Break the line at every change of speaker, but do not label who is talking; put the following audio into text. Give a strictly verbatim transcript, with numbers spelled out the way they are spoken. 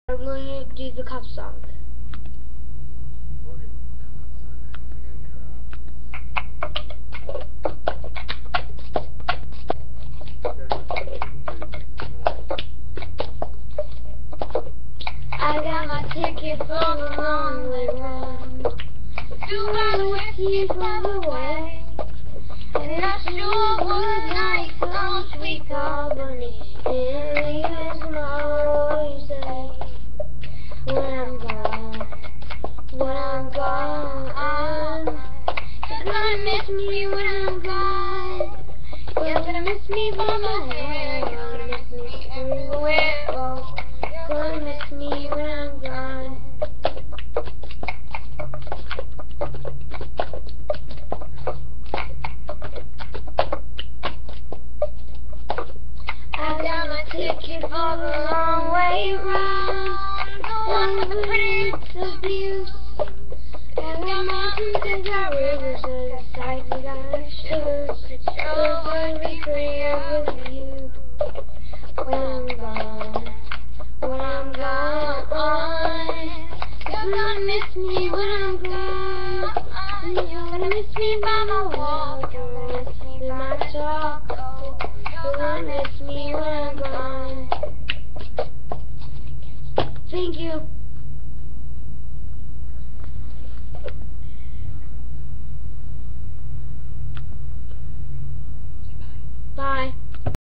I'm going to do the cup song. I got my ticket for the long way round. Two hours with you for the way. And I sure would like some sweet company. And leave tomorrow, you say. When I'm gone, when I'm gone, you're gonna miss me when I'm gone. You're gonna miss me by my hair. You're gonna miss me everywhere. Oh, you're gonna miss me when I'm gone. I got my ticket for the long way round. One with pretty abuse. I got mountains, I got rivers, and the sights, I got shivers. It's so good to be free with you. When I'm gone, when I'm gone, you're gonna miss me when I'm gone. You're gonna miss me by my walk, you're gonna miss me by my talk. You're gonna miss me when I'm gone. Thank you.